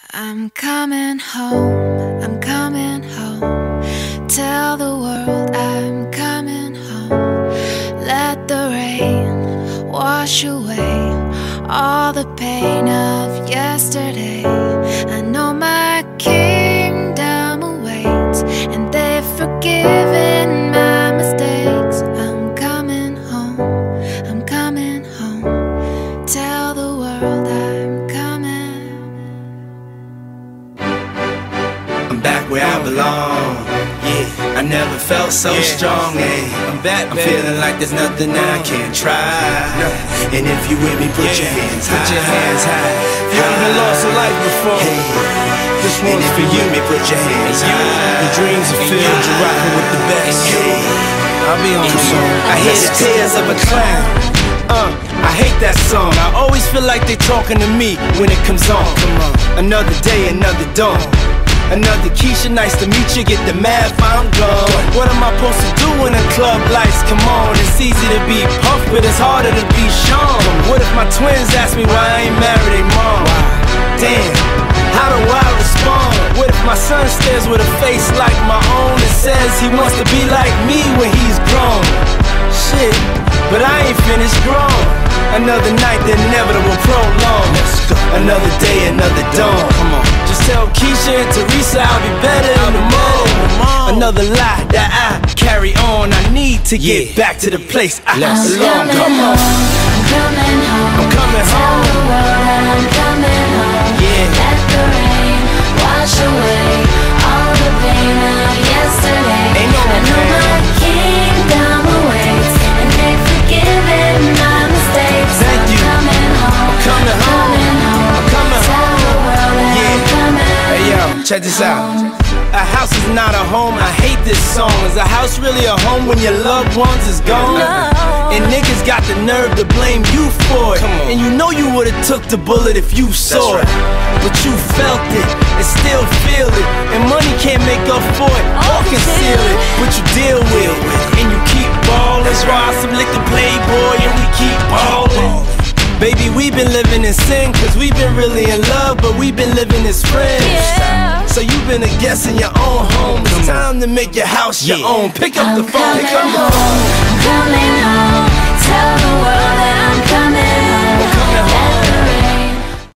I'm coming home, I'm coming home. Tell the world I'm coming home. Let the rain wash away all the pain of yesterday. I know my kingdom awaits, and they've forgiven my mistakes. I'm coming home, I'm coming home. Tell the world I'm coming. I'm back where I belong. Yeah, I never felt so strong. I'm back, I'm feeling like there's nothing I can't try. And if you with me, put your hands high. Put your hands high. You ever lost a life before? This one's for you. Put your hands high. Your dreams are filled, you're rocking with the best. I'll be on the song. I hear the tears of a clown. I hate that song. I always feel like they talking to me when it comes on. Another day, another dawn. Another Keisha, nice to meet you. Get the math, I'm gone. What am I supposed to do when the club lights come on? It's easy to be Puff, but it's harder to be Sean. What if my twins ask me why I ain't married their mom? Damn, how do I respond? What if my son stares with a face like my own and says he wants to be like me when he's grown? Shit, but I ain't finished grown. Another night, the inevitable prolong. Another day, another dawn. Come on. Just tell Keisha and Teresa I'll be better in the morning. Another lie that I carry on. I need to get back to the place I belong. Come on. I'm coming home. I'm coming Tell home. the world that I'm coming home. Yeah. Let the rain wash away all the pain of yesterday. Ain't no I know pain. my kingdom awaits, and they've forgiven my mistakes. Thank you. I'm coming home. Coming home. I'm coming Tell the world that I'm coming. Hey yo, check this out. A house is not a home, I hate this song. Is a house really a home when your loved ones is gone? And niggas got the nerve to blame you for it. And you know you would've took the bullet if you saw it. But you felt it and still feel it. And money can't make up for it or conceal it. But you deal with it and you keep ballin'. Ride some liquor playboy and we keep ballin'. Baby, we've been living in sin, cause we've been really in love, but we've been living as friends. So you've been a guest in your own home. It's time to make your house your own. Pick up the phone, pick up the phone. I'm coming home. Tell the world that